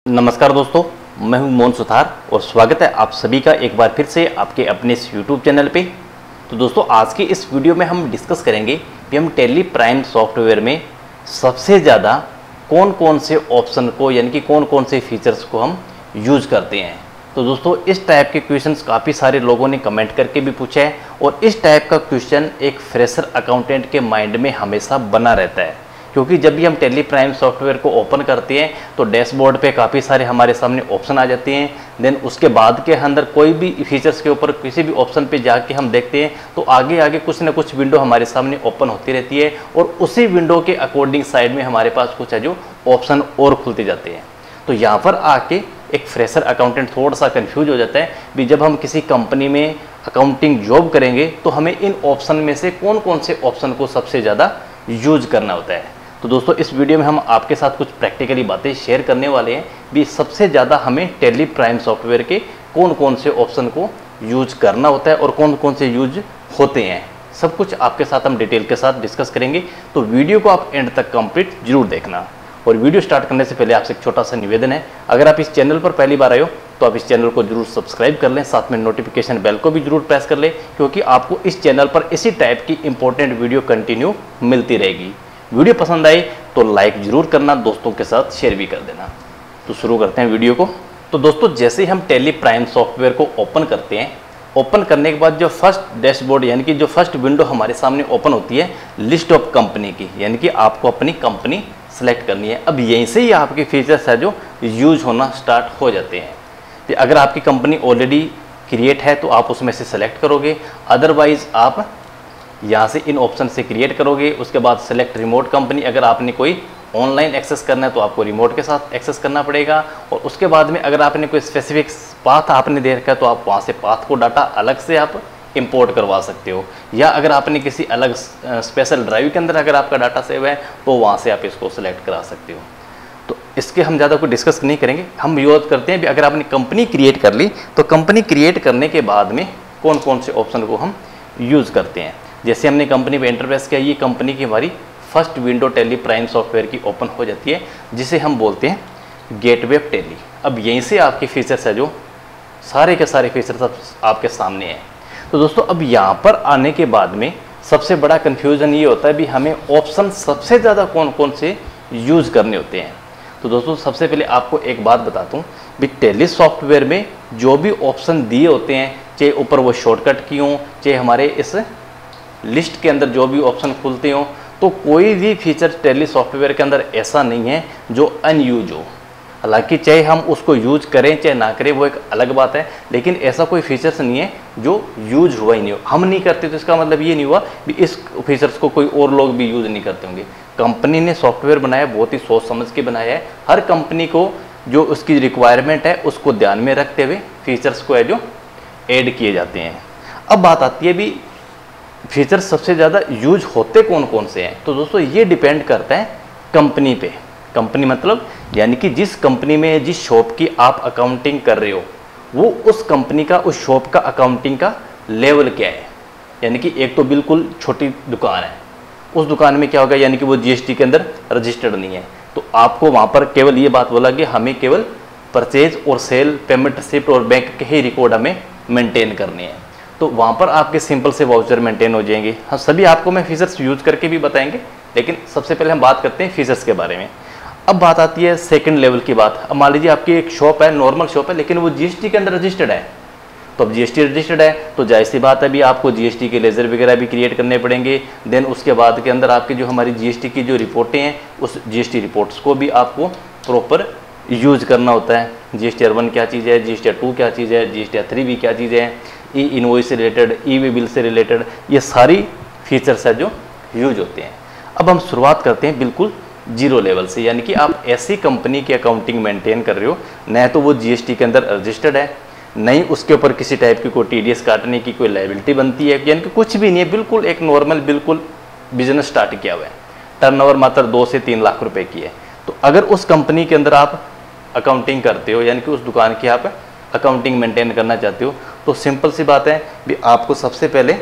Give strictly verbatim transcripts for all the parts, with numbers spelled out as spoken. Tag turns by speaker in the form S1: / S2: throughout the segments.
S1: नमस्कार दोस्तों, मैं हूं मोहन सुथार और स्वागत है आप सभी का एक बार फिर से आपके अपने इस यूट्यूब चैनल पे। तो दोस्तों, आज की इस वीडियो में हम डिस्कस करेंगे कि हम टैली प्राइम सॉफ्टवेयर में सबसे ज़्यादा कौन कौन से ऑप्शन को यानी कि कौन कौन से फीचर्स को हम यूज करते हैं। तो दोस्तों, इस टाइप के क्वेश्चंस काफ़ी सारे लोगों ने कमेंट करके भी पूछा है और इस टाइप का क्वेश्चन एक फ्रेशर अकाउंटेंट के माइंड में हमेशा बना रहता है, क्योंकि जब भी हम टैली प्राइम सॉफ्टवेयर को ओपन करते हैं तो डैशबोर्ड पे काफ़ी सारे हमारे सामने ऑप्शन आ जाते हैं। देन उसके बाद के अंदर कोई भी फीचर्स के ऊपर किसी भी ऑप्शन पे जाके हम देखते हैं तो आगे आगे कुछ ना कुछ विंडो हमारे सामने ओपन होती रहती है और उसी विंडो के अकॉर्डिंग साइड में हमारे पास कुछ है जो ऑप्शन और खुलते जाते हैं। तो यहाँ पर आके एक फ्रेशर अकाउंटेंट थोड़ा सा कन्फ्यूज हो जाता है भी जब हम किसी कंपनी में अकाउंटिंग जॉब करेंगे तो हमें इन ऑप्शन में से कौन कौन से ऑप्शन को सबसे ज़्यादा यूज करना होता है। तो दोस्तों, इस वीडियो में हम आपके साथ कुछ प्रैक्टिकली बातें शेयर करने वाले हैं भी सबसे ज़्यादा हमें टैली प्राइम सॉफ्टवेयर के कौन कौन से ऑप्शन को यूज करना होता है और कौन कौन से यूज होते हैं। सब कुछ आपके साथ हम डिटेल के साथ डिस्कस करेंगे, तो वीडियो को आप एंड तक कंप्लीट जरूर देखना। और वीडियो स्टार्ट करने से पहले आपसे एक छोटा सा निवेदन है, अगर आप इस चैनल पर पहली बार आए हो तो आप इस चैनल को जरूर सब्सक्राइब कर लें, साथ में नोटिफिकेशन बेल को भी जरूर प्रेस कर लें, क्योंकि आपको इस चैनल पर इसी टाइप की इंपॉर्टेंट वीडियो कंटिन्यू मिलती रहेगी। वीडियो पसंद आई तो लाइक जरूर करना, दोस्तों के साथ शेयर भी कर देना। तो शुरू करते हैं वीडियो को। तो दोस्तों, जैसे ही हम टैली प्राइम सॉफ्टवेयर को ओपन करते हैं, ओपन करने के बाद जो फर्स्ट डैशबोर्ड यानी कि जो फर्स्ट विंडो हमारे सामने ओपन होती है लिस्ट ऑफ कंपनी की, यानी कि आपको अपनी कंपनी सेलेक्ट करनी है। अब यहीं से ही आपके फीचर्स है जो यूज होना स्टार्ट हो जाते हैं। तो अगर आपकी कंपनी ऑलरेडी क्रिएट है तो आप उसमें से सेलेक्ट करोगे, अदरवाइज आप यहाँ से इन ऑप्शन से क्रिएट करोगे। उसके बाद सेलेक्ट रिमोट कंपनी, अगर आपने कोई ऑनलाइन एक्सेस करना है तो आपको रिमोट के साथ एक्सेस करना पड़ेगा। और उसके बाद में अगर आपने कोई स्पेसिफिक पाथ आपने दे रखा है तो आप वहाँ से पाथ को डाटा अलग से आप इंपोर्ट करवा सकते हो, या अगर आपने किसी अलग स्पेशल ड्राइव के अंदर अगर आपका डाटा सेव है तो वहाँ से आप इसको सेलेक्ट करा सकते हो। तो इसके हम ज़्यादा कोई डिस्कस नहीं करेंगे, हम यूज करते हैं भी अगर आपने कंपनी क्रिएट कर ली तो कंपनी क्रिएट करने के बाद में कौन कौन से ऑप्शन को हम यूज़ करते हैं। जैसे हमने कंपनी पे एंटर प्रेस किया, ये कंपनी की हमारी first window Tally Prime software की ओपन हो जाती है, जिसे हम बोलते हैं गेटवे ऑफ टैली। अब यहीं से आपके फीचर्स है जो सारे के सारे फीचर्स अब आपके सामने हैं। तो दोस्तों, अब यहाँ पर आने के बाद में सबसे बड़ा कन्फ्यूज़न ये होता है भी हमें ऑप्शन सबसे ज़्यादा कौन कौन से यूज़ करने होते हैं। तो दोस्तों, सबसे पहले आपको एक बात बताता हूँ भी टैली सॉफ्टवेयर में जो भी ऑप्शन दिए होते हैं, चाहे ऊपर वो शॉर्टकट की हों, चाहे हमारे इस लिस्ट के अंदर जो भी ऑप्शन खुलते हो, तो कोई भी फीचर टैली सॉफ्टवेयर के अंदर ऐसा नहीं है जो अनयूज हो। हालांकि चाहे हम उसको यूज करें चाहे ना करें वो एक अलग बात है, लेकिन ऐसा कोई फीचर्स नहीं है जो यूज हुआ ही नहीं हो। हम नहीं करते तो इसका मतलब ये नहीं हुआ कि इस फीचर्स को कोई और लोग भी यूज नहीं करते होंगे। कंपनी ने सॉफ्टवेयर बनाया, बहुत ही सोच समझ के बनाया है। हर कंपनी को जो उसकी रिक्वायरमेंट है उसको ध्यान में रखते हुए फीचर्स को है जो ऐड किए जाते हैं। अब बात आती है भी फीचर्स सबसे ज़्यादा यूज होते कौन कौन से हैं। तो दोस्तों, ये डिपेंड करता है कंपनी पे। कंपनी मतलब यानी कि जिस कंपनी में जिस शॉप की आप अकाउंटिंग कर रहे हो वो उस कंपनी का उस शॉप का अकाउंटिंग का लेवल क्या है। यानी कि एक तो बिल्कुल छोटी दुकान है, उस दुकान में क्या होगा यानी कि वो जीएसटी के अंदर रजिस्टर्ड नहीं है, तो आपको वहाँ पर केवल ये बात बोला कि हमें केवल परचेज और सेल, पेमेंट रिसिप्ट और बैंक के ही रिकॉर्ड हमें मेंटेन करने हैं। तो वहाँ पर आपके सिंपल से वाउचर मेंटेन हो जाएंगे। हाँ, सभी आपको मैं फीचर्स यूज करके भी बताएंगे, लेकिन सबसे पहले हम बात करते हैं फीचर्स के बारे में। अब बात आती है सेकंड लेवल की बात। अब मान लीजिए आपकी एक शॉप है, नॉर्मल शॉप है, लेकिन वो जीएसटी के अंदर रजिस्टर्ड है। तो अब जीएसटी रजिस्टर्ड है तो जाहिर सी बात है भी आपको जीएसटी के लेजर वगैरह भी क्रिएट करने पड़ेंगे। देन उसके बाद के अंदर आपकी जो हमारी जीएसटी की जो रिपोर्टें हैं उस जीएसटी रिपोर्ट्स को भी आपको प्रॉपर यूज करना होता है। जीएसटी वन क्या चीज़ है, जीएसटी टू क्या चीज़ है, जीएसटी थ्री भी क्या चीज़ है, ई इनवॉइस से रिलेटेड, ई वे बिल से रिलेटेड, ये सारी फीचर्स है जो यूज होते हैं। अब हम शुरुआत करते हैं बिल्कुल जीरो लेवल से, यानी कि आप ऐसी कंपनी की अकाउंटिंग मेंटेन कर रहे हो, न तो वो जीएसटी के अंदर रजिस्टर्ड है, नहीं उसके ऊपर किसी टाइप की कोई टीडीएस काटने की कोई लायबिलिटी बनती है, यानी कि कुछ भी नहीं है, बिल्कुल एक नॉर्मल बिल्कुल बिजनेस स्टार्ट किया हुआ है, टर्नओवर मात्र दो से तीन लाख रुपए की है। तो अगर उस कंपनी के अंदर आप अकाउंटिंग करते हो, यानी कि उस दुकान की आप अकाउंटिंग मेंटेन करना चाहते हो, तो सिंपल सी बात है भी आपको सबसे पहले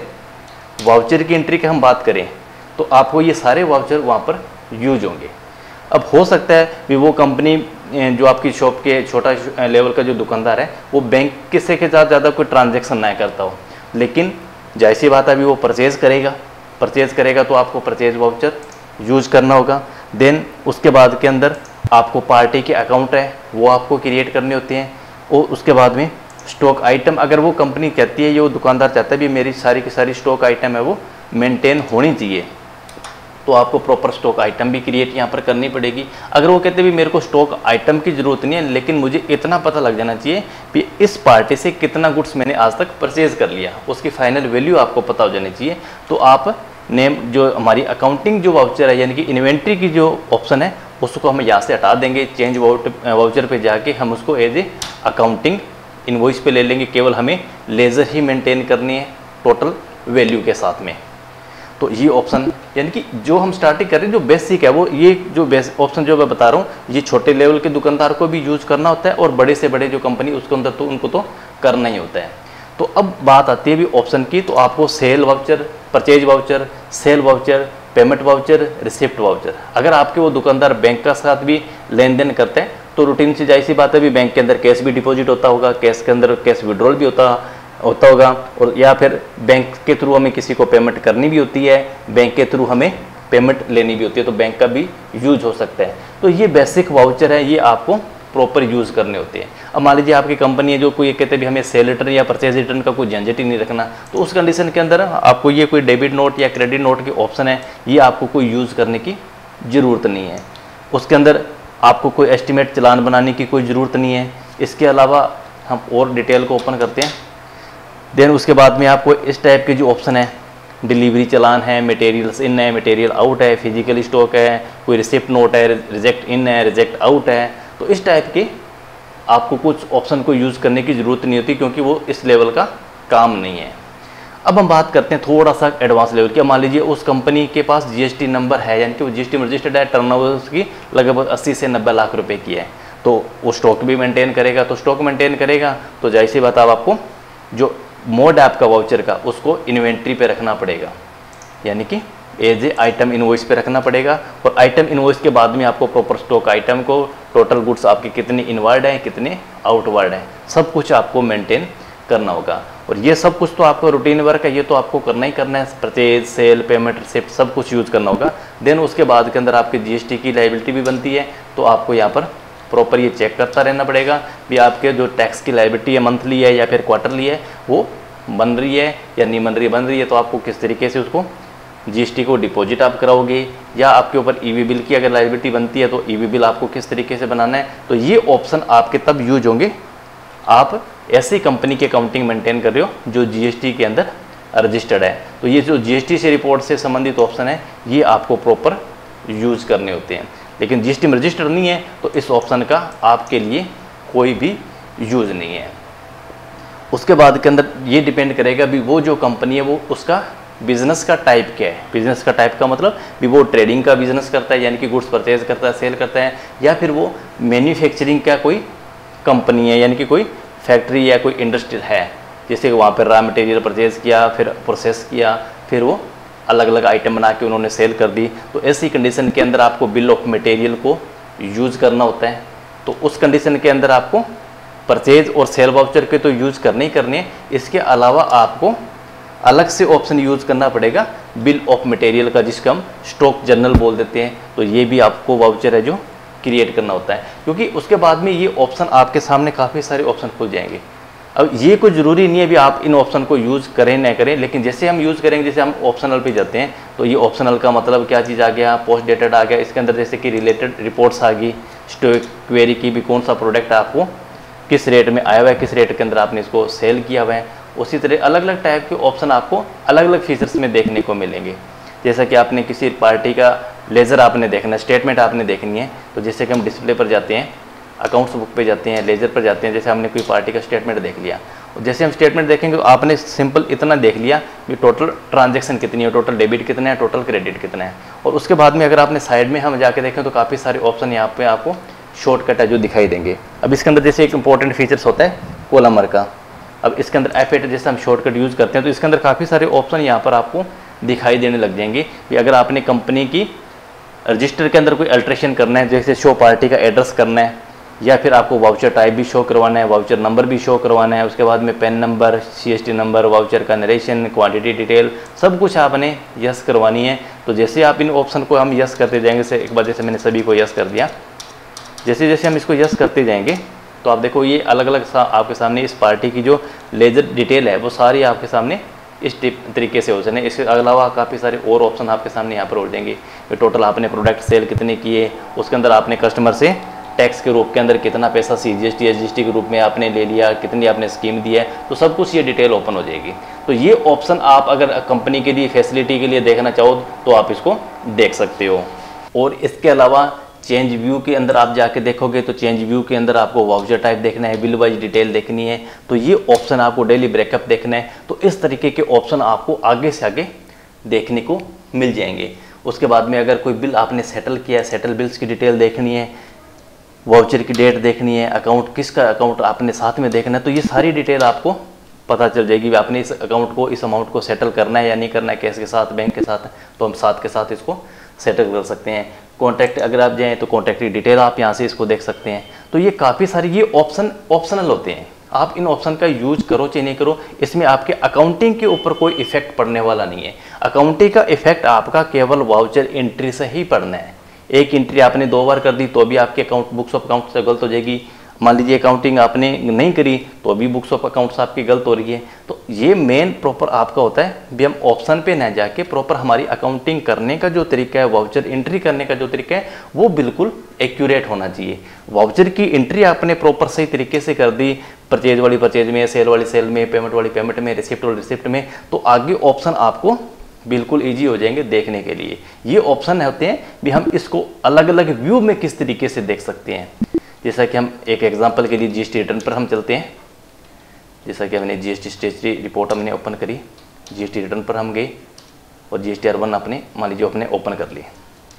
S1: वाउचर की एंट्री की हम बात करें तो आपको ये सारे वाउचर वहाँ पर यूज होंगे। अब हो सकता है भी वो कंपनी जो आपकी शॉप के छोटा लेवल का जो दुकानदार है वो बैंक किसी के साथ ज़्यादा कोई ट्रांजैक्शन ना करता हो, लेकिन जैसी बात अभी वो परचेज करेगा परचेज करेगा तो आपको परचेज वाउचर यूज़ करना होगा। देन उसके बाद के अंदर आपको पार्टी के अकाउंट है वो आपको क्रिएट करने होते हैं, और उसके बाद में स्टॉक आइटम, अगर वो कंपनी कहती है, ये वो दुकानदार चाहता है भी मेरी सारी की सारी स्टॉक आइटम है वो मेंटेन होनी चाहिए, तो आपको प्रॉपर स्टॉक आइटम भी क्रिएट यहाँ पर करनी पड़ेगी। अगर वो कहते भी मेरे को स्टॉक आइटम की ज़रूरत नहीं है, लेकिन मुझे इतना पता लग जाना चाहिए कि इस पार्टी से कितना गुड्स मैंने आज तक परचेज कर लिया, उसकी फाइनल वैल्यू आपको पता हो जानी चाहिए, तो आप नेम जो हमारी अकाउंटिंग जो वाउचर है यानी कि इन्वेंट्री की जो ऑप्शन है उसको हम यहाँ से हटा देंगे। चेंज वाउचर पे जाके हम उसको एज ए अकाउंटिंग इनवॉइस पे ले लेंगे, केवल हमें लेजर ही मेंटेन करनी है टोटल वैल्यू के साथ में। तो ये ऑप्शन यानी कि जो हम स्टार्टिंग कर रहे हैं जो बेसिक है वो ये जो बेस ऑप्शन जो मैं बता रहा हूँ ये छोटे लेवल के दुकानदार को भी यूज़ करना होता है, और बड़े से बड़े जो कंपनी उसके अंदर तो उनको तो करना ही होता है। तो अब बात आती है भी ऑप्शन की, तो आपको sale voucher, purchase voucher, sale voucher, payment voucher, receipt voucher. अगर आपके वो दुकानदार बैंक का साथ भी लेन देन करते हैं तो रूटीन से जाहिर सी बात है भी बैंक के अंदर कैश भी डिपॉजिट होता होगा, कैश के अंदर कैश विड्रॉल भी होता होता होगा, और या फिर बैंक के थ्रू हमें किसी को पेमेंट करनी भी होती है, बैंक के थ्रू हमें पेमेंट लेनी भी होती है, तो बैंक का भी यूज हो सकता है। तो ये बेसिक वाउचर है, ये आपको प्रॉपर यूज़ करने होते हैं। अब मान लीजिए आपकी कंपनी है जो कोई कहते भी हमें सेल रिटर्न या परचेज रिटर्न का कोई झंझट ही नहीं रखना, तो उस कंडीशन के अंदर आपको ये कोई डेबिट नोट या क्रेडिट नोट की ऑप्शन है ये आपको कोई यूज़ करने की ज़रूरत नहीं है। उसके अंदर आपको कोई एस्टिमेट चलान बनाने की कोई ज़रूरत नहीं है। इसके अलावा हम और डिटेल को ओपन करते हैं। देन उसके बाद में आपको इस टाइप के जो ऑप्शन है, डिलीवरी चलान है, मटेरियल्स इन है, मटेरियल आउट है, फिजिकल स्टॉक है, कोई रिसिप्ट नोट है, रिजेक्ट इन है, रिजेक्ट आउट है, तो इस टाइप के आपको कुछ ऑप्शन को यूज़ करने की ज़रूरत नहीं होती क्योंकि वो इस लेवल का काम नहीं है। अब हम बात करते हैं थोड़ा सा एडवांस लेवल की। मान लीजिए उस कंपनी के पास जीएसटी नंबर है, यानी कि वो जीएसटी में रजिस्टर्ड है, टर्नओवर उसकी लगभग अस्सी से नब्बे लाख रुपए की है, तो वो स्टॉक भी मेंटेन करेगा। तो स्टॉक मेंटेन करेगा तो जाहिर सी बात, अब आपको जो मोड ऐप का वाउचर का उसको इन्वेंट्री पे रखना पड़ेगा, यानी कि एज ए आइटम इनवॉइस पे रखना पड़ेगा। और आइटम इनवॉइस के बाद में आपको प्रॉपर स्टॉक आइटम को, टोटल गुड्स आपके कितने इनवर्ड हैं, कितने आउटवर्ड हैं, सब कुछ आपको मेंटेन करना होगा। और ये सब कुछ तो आपका रूटीन वर्क है, ये तो आपको करना ही करना है। परचेज, सेल, पेमेंट, रिसिप्ट सब कुछ यूज़ करना होगा। देन उसके बाद के अंदर आपकी जीएसटी की लायबिलिटी भी बनती है, तो आपको यहाँ पर प्रॉपर ये चेक करता रहना पड़ेगा भी आपके जो टैक्स की लायबिलिटी है, मंथली है या फिर क्वार्टरली है, वो बन रही है या नहीं बन रही है। बन रही है तो आपको किस तरीके से उसको जीएसटी को डिपॉजिट आप कराओगे, या आपके ऊपर ईवी बिल की अगर लायबिलिटी बनती है तो ईवी बिल आपको किस तरीके से बनाना है। तो ये ऑप्शन आपके तब यूज होंगे आप ऐसी कंपनी की अकाउंटिंग मेंटेन कर रहे हो जो जीएसटी के अंदर रजिस्टर्ड है। तो ये जो जीएसटी से रिपोर्ट से संबंधित ऑप्शन है ये आपको प्रॉपर यूज करने होते हैं। लेकिन जीएसटी में रजिस्टर्ड नहीं है तो इस ऑप्शन का आपके लिए कोई भी यूज नहीं है। उसके बाद के अंदर ये डिपेंड करेगा भी वो जो कंपनी है वो उसका बिजनेस का टाइप क्या है। बिजनेस का टाइप का मतलब भी वो ट्रेडिंग का बिजनेस करता है, यानी कि गुड्स परचेज करता है, सेल करता है, या फिर वो मैन्युफैक्चरिंग का कोई कंपनी है, यानी कि कोई फैक्ट्री या कोई इंडस्ट्री है, जैसे कि वहाँ पर रॉ मटेरियल परचेज किया, फिर प्रोसेस किया, फिर वो अलग अलग आइटम बना के उन्होंने सेल कर दी। तो ऐसी कंडीशन के अंदर आपको बिल ऑफ मटेरियल को यूज़ करना होता है। तो उस कंडीशन के अंदर आपको परचेज और सेल वाउचर के तो यूज़ करने ही करने, इसके अलावा आपको अलग से ऑप्शन यूज़ करना पड़ेगा बिल ऑफ मटेरियल का, जिसका हम स्टॉक जर्नल बोल देते हैं। तो ये भी आपको वाउचर है जो क्रिएट करना होता है, क्योंकि उसके बाद में ये ऑप्शन आपके सामने काफ़ी सारे ऑप्शन खुल जाएंगे। अब ये कोई ज़रूरी नहीं है भी आप इन ऑप्शन को यूज़ करें ना करें, लेकिन जैसे हम यूज़ करेंगे, जैसे हम ऑप्शनल पे जाते हैं तो ये ऑप्शनल का मतलब क्या चीज़ आ गया, पोस्ट डेटेड आ गया, इसके अंदर जैसे कि रिलेटेड रिपोर्ट्स आ गई, स्टॉक क्वेरी की भी, कौन सा प्रोडक्ट आपको किस रेट में आया हुआ है, किस रेट के अंदर आपने इसको सेल किया हुआ है। उसी तरह अलग अलग टाइप के ऑप्शन आपको अलग अलग फीचर्स में देखने को मिलेंगे। जैसा कि आपने किसी पार्टी का लेजर आपने देखना है, स्टेटमेंट आपने देखनी है, तो जैसे कि हम डिस्प्ले पर जाते हैं, अकाउंट्स बुक पे जाते हैं, लेजर पर जाते हैं, जैसे हमने कोई पार्टी का स्टेटमेंट देख लिया, और जैसे हम स्टेटमेंट देखेंगे तो आपने सिंपल इतना देख लिया कि टोटल ट्रांजैक्शन कितनी है, टोटल डेबिट कितना है, टोटल क्रेडिट कितना है। और उसके बाद में अगर आपने साइड में हम जाके देखें तो काफ़ी सारे ऑप्शन यहाँ पे आपको शॉर्टकट है जो दिखाई देंगे। अब इसके अंदर जैसे एक इंपॉर्टेंट फीचर्स होता है कोलमर का। अब इसके अंदर एफ एट जैसे हम शॉर्टकट यूज़ करते हैं तो इसके अंदर काफ़ी सारे ऑप्शन यहाँ पर आपको दिखाई देने लग जाएंगे कि अगर आपने कंपनी की रजिस्टर के अंदर कोई अल्ट्रेशन करना है, जैसे शो पार्टी का एड्रेस करना है, या फिर आपको वाउचर टाइप भी शो करवाना है, वाउचर नंबर भी शो करवाना है, उसके बाद में PAN number, CST number, voucher का नरेशन, क्वांटिटी डिटेल, सब कुछ आपने यस करवानी है। तो जैसे आप इन ऑप्शन को हम यस करते जाएंगे, से एक बार जैसे मैंने सभी को यस कर दिया, जैसे जैसे हम इसको यस करते जाएंगे तो आप देखो ये अलग अलग सा, आपके सामने इस पार्टी की जो लेजर डिटेल है वो सारी आपके सामने इस टिप तरीके से हो जाए। इसके अलावा काफ़ी सारे और ऑप्शन आपके सामने यहाँ पर हो जाएंगे। टोटल आपने प्रोडक्ट सेल कितने किए, उसके अंदर आपने कस्टमर से टैक्स के रूप के अंदर कितना पैसा C G S T S G S T के रूप में आपने ले लिया, कितनी आपने स्कीम दी है, तो सब कुछ ये डिटेल ओपन हो जाएगी। तो ये ऑप्शन आप अगर कंपनी के लिए फैसिलिटी के लिए देखना चाहो तो आप इसको देख सकते हो। और इसके अलावा चेंज व्यू के अंदर आप जाके देखोगे तो चेंज व्यू के अंदर आपको वाउचर टाइप देखना है, बिल वाइज डिटेल देखनी है, तो ये ऑप्शन आपको डेली ब्रेकअप देखना है। तो इस तरीके के ऑप्शन आपको आगे से आगे देखने को मिल जाएंगे। उसके बाद में अगर कोई बिल आपने सेटल किया है, सेटल बिल्स की डिटेल देखनी है, वाउचर की डेट देखनी है, अकाउंट किसका अकाउंट आपने साथ में देखना है, तो ये सारी डिटेल आपको पता चल जाएगी। आपने इस अकाउंट को, इस अमाउंट को सेटल करना है या नहीं करना है, कैश के साथ, बैंक के साथ, तो हम साथ के साथ इसको सेटल कर सकते हैं। कॉन्टैक्ट अगर आप जाएँ तो कॉन्टैक्ट की डिटेल आप यहाँ से इसको देख सकते हैं। तो ये काफ़ी सारी ये ऑप्शन ऑप्शनल होते हैं, आप इन ऑप्शन का यूज करो चाहे नहीं करो, इसमें आपके अकाउंटिंग के ऊपर कोई इफेक्ट पड़ने वाला नहीं है। अकाउंटिंग का इफेक्ट आपका केवल वाउचर एंट्री से ही पड़ना है। एक एंट्री आपने दो बार कर दी तो भी आपके अकाउंट बुक्स ऑफ अकाउंट से गलत हो जाएगी। मान लीजिए अकाउंटिंग आपने नहीं करी तो भी बुक्स ऑफ अकाउंट्स आपकी गलत हो रही है। तो ये मेन प्रॉपर आपका होता है भी हम ऑप्शन पे ना जाके प्रॉपर हमारी अकाउंटिंग करने का जो तरीका है, वाउचर एंट्री करने का जो तरीका है वो बिल्कुल एक्यूरेट होना चाहिए। वाउचर की एंट्री आपने प्रॉपर सही तरीके से कर दी, परचेज वाली परचेज में, सेल वाली सेल में, पेमेंट वाली पेमेंट में, रिसिप्ट वाली रिसिप्ट में, तो आगे ऑप्शन आपको बिल्कुल इजी हो जाएंगे देखने के लिए। ये ऑप्शन होते हैं भी हम इसको अलग अलग व्यू में किस तरीके से देख सकते हैं। जैसा कि हम एक एग्जांपल के लिए जीएसटी रिटर्न पर हम चलते हैं। जैसा कि हमने जीएसटी स्टेटरी रिपोर्ट हमने ओपन करी, जीएसटी रिटर्न पर हम गए और जीएसटी आर वन अपने मान लीजिए अपने ओपन कर लिए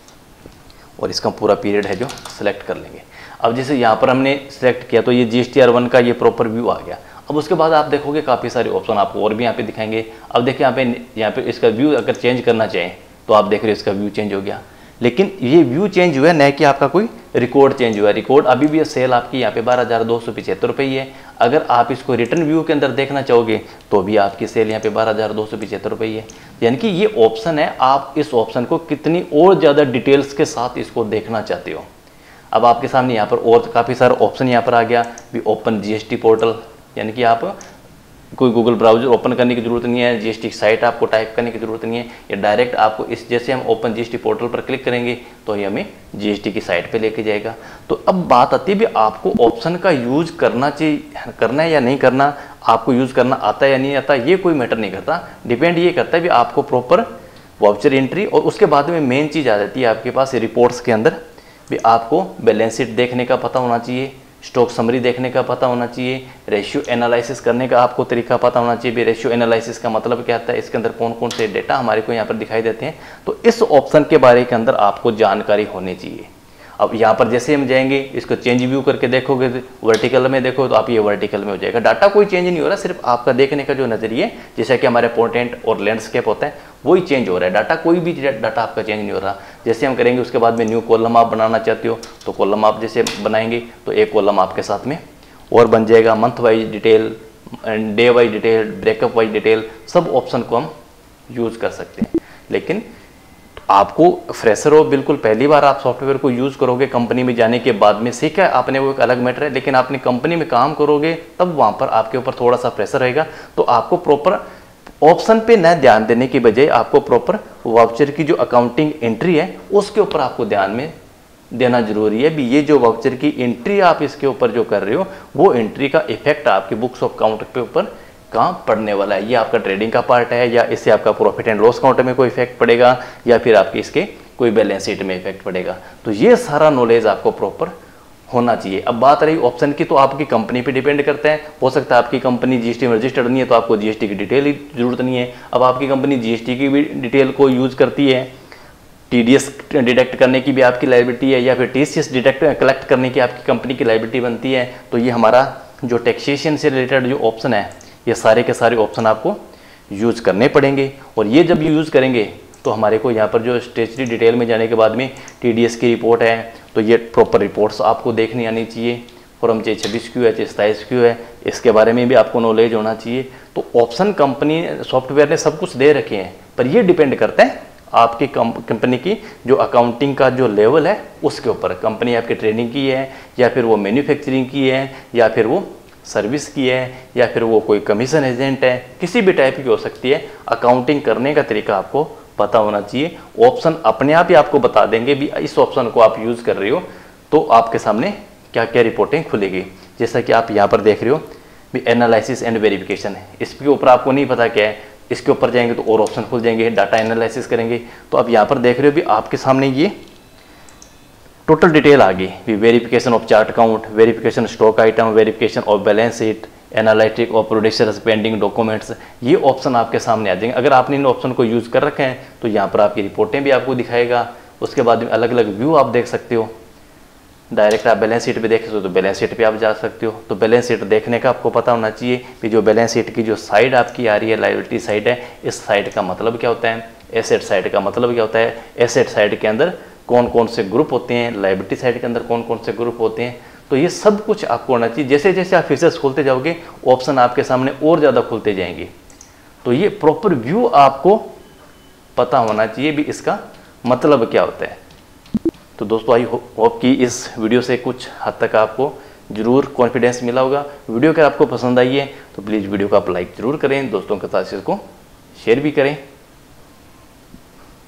S1: और इसका पूरा पीरियड है जो सिलेक्ट कर लेंगे। अब जैसे यहाँ पर हमने सिलेक्ट किया तो ये जीएसटी आर वन का ये प्रॉपर व्यू आ गया। अब उसके बाद आप देखोगे काफ़ी सारे ऑप्शन आपको और भी यहाँ पे दिखाएंगे। अब देखिए यहाँ पे यहाँ पे इसका व्यू अगर चेंज करना चाहें तो आप देख रहे हो इसका व्यू चेंज हो गया, लेकिन ये व्यू चेंज हुआ न कि आपका कोई रिकॉर्ड चेंज हुआ। रिकॉर्ड अभी भी सेल आपकी यहाँ पे बारह हज़ार दो सौ पिछहत्तर रुपये ही है। अगर आप इसको रिटर्न व्यू के अंदर देखना चाहोगे तो भी आपकी सेल यहाँ पे बारह हज़ार दो सौ पिछहत्तर रुपये ही है। यानी कि ये ऑप्शन है, आप इस ऑप्शन को कितनी और ज़्यादा डिटेल्स के साथ इसको देखना चाहते हो। अब आपके सामने यहाँ पर और काफ़ी सारे ऑप्शन यहाँ पर आ गया भी ओपन जीएसटी पोर्टल, यानी कि आप कोई गूगल ब्राउज़र ओपन करने की ज़रूरत नहीं है, जीएसटी साइट आपको टाइप करने की ज़रूरत नहीं है, या डायरेक्ट आपको इस जैसे हम ओपन जीएसटी पोर्टल पर क्लिक करेंगे तो ये हमें जीएसटी की साइट पे लेके जाएगा। तो अब बात आती है भी आपको ऑप्शन का यूज करना चाहिए, करना है या नहीं करना, आपको यूज़ करना आता है या नहीं आता, ये कोई मैटर नहीं करता। डिपेंड ये करता है भी आपको प्रॉपर वाउचर एंट्री और उसके बाद में मेन चीज़ आ जाती है आपके पास रिपोर्ट्स के अंदर भी आपको बैलेंस शीट देखने का पता होना चाहिए, स्टॉक समरी देखने का पता होना चाहिए, रेशियो एनालिसिस करने का आपको तरीका पता होना चाहिए। भी रेशियो एनालिसिस का मतलब क्या होता है, इसके अंदर कौन कौन से डेटा हमारे को यहाँ पर दिखाई देते हैं, तो इस ऑप्शन के बारे के अंदर आपको जानकारी होनी चाहिए। अब यहाँ पर जैसे हम जाएंगे इसको चेंज व्यू करके देखोगे, वर्टिकल में देखो तो आप ये वर्टिकल में हो जाएगा। डाटा कोई चेंज नहीं हो रहा, सिर्फ आपका देखने का जो नजरिए, जैसा कि हमारे पोर्ट्रेट और लैंडस्केप होता है वही चेंज हो रहा है। डाटा कोई भी डाटा आपका चेंज नहीं हो रहा। जैसे हम करेंगे उसके बाद में न्यू कॉलम आप बनाना चाहते हो तो कॉलम आप जैसे बनाएंगे तो एक कॉलम आपके साथ में और बन जाएगा। Month wise detail, day wise detail, breakup wise detail, सब ऑप्शन को हम यूज कर सकते हैं। लेकिन आपको फ्रेशर हो, बिल्कुल पहली बार आप सॉफ्टवेयर को यूज़ करोगे, कंपनी में जाने के बाद में सीखा है आपने वो एक अलग मैटर है, लेकिन आपने कंपनी में काम करोगे तब वहाँ पर आपके ऊपर थोड़ा सा प्रेशर रहेगा। तो आपको प्रॉपर ऑप्शन पे न ध्यान देने की बजाय आपको प्रॉपर वाउचर की जो अकाउंटिंग एंट्री है उसके ऊपर आपको ध्यान में देना जरूरी है। भी ये जो वाउचर की एंट्री आप इसके ऊपर जो कर रहे हो वो एंट्री का इफेक्ट आपकी बुक्स ऑफ अकाउंट के ऊपर कहाँ पड़ने वाला है। ये आपका ट्रेडिंग का पार्ट है या इससे आपका प्रॉफिट एंड लॉस अकाउंट में कोई इफेक्ट पड़ेगा या फिर आपके इसके कोई बैलेंस शीट में इफेक्ट पड़ेगा। तो ये सारा नॉलेज आपको प्रॉपर होना चाहिए। अब बात रही ऑप्शन की, तो आपकी कंपनी पे डिपेंड करता है। हो सकता है आपकी कंपनी जीएसटी में रजिस्टर्ड नहीं है तो आपको जीएसटी की डिटेल की जरूरत नहीं है। अब आपकी कंपनी जीएसटी की भी डिटेल को यूज करती है, टीडीएस डिडक्ट करने की भी आपकी लायबिलिटी है या फिर टीसीएस डिडक्ट कलेक्ट करने की आपकी कंपनी की लायबिलिटी बनती है। तो ये हमारा जो टैक्सेशन से रिलेटेड जो ऑप्शन है ये सारे के सारे ऑप्शन आपको यूज करने पड़ेंगे। और ये जब यूज़ करेंगे तो हमारे को यहाँ पर जो स्टेचरी डिटेल में जाने के बाद में टीडीएस की रिपोर्ट है, तो ये प्रॉपर रिपोर्ट्स आपको देखनी आनी चाहिए। फॉर्म चाहे छब्बीस क्यू है चाहे सताईस क्यू है, इसके बारे में भी आपको नॉलेज होना चाहिए। तो ऑप्शन कंपनी सॉफ्टवेयर ने सब कुछ दे रखे हैं, पर ये डिपेंड करता है आपकी कंपनी की जो अकाउंटिंग का जो लेवल है उसके ऊपर। कंपनी आपकी ट्रेनिंग की है या फिर वो मैन्युफैक्चरिंग की है या फिर वो सर्विस की है या फिर वो कोई कमीशन एजेंट है, किसी भी टाइप की हो सकती है। अकाउंटिंग करने का तरीका आपको पता होना चाहिए। ऑप्शन अपने आप ही आपको बता देंगे भी इस ऑप्शन को आप यूज़ कर रहे हो तो आपके सामने क्या क्या रिपोर्टिंग खुलेगी। जैसा कि आप यहाँ पर देख रहे हो भी एनालिसिस एंड वेरिफिकेशन है, इसके ऊपर आपको नहीं पता क्या है, इसके ऊपर जाएंगे तो और ऑप्शन खुल जाएंगे, डाटा एनालिसिस करेंगे। तो अब यहाँ पर देख रहे हो भी आपके सामने ये टोटल डिटेल आ गई, verification of chart account, verification stock item, verification of balance sheet, analytic of producers pending documents, ये ऑप्शन आपके सामने आ जाएंगे। अगर आपने इन ऑप्शन को यूज़ कर रखे हैं तो यहाँ पर आपकी रिपोर्टें भी आपको दिखाएगा। उसके बाद में अलग अलग व्यू आप देख सकते हो। डायरेक्ट आप बैलेंस शीट पे देख सकते हो तो बैलेंस शीट पे आप जा सकते हो। तो बैलेंस शीट देखने का आपको पता होना चाहिए कि जो बैलेंस शीट की जो साइड आपकी आ रही है, लायबिलिटी साइड है, इस साइड का मतलब क्या होता है, एसेट साइड का मतलब क्या होता है, एसेट साइड के अंदर कौन कौन से ग्रुप होते हैं, लायबिलिटी साइड के अंदर कौन कौन से ग्रुप होते हैं। तो ये सब कुछ आपको होना चाहिए। जैसे जैसे आप फीचर्स खोलते जाओगे ऑप्शन आपके सामने और ज़्यादा खुलते जाएंगे। तो ये प्रॉपर व्यू आपको पता होना चाहिए भी इसका मतलब क्या होता है। तो दोस्तों आई होप कि इस वीडियो से कुछ हद तक आपको ज़रूर कॉन्फिडेंस मिला होगा। वीडियो अगर आपको पसंद आई है तो प्लीज़ वीडियो को आप लाइक ज़रूर करें, दोस्तों के साथ इसको शेयर भी करें।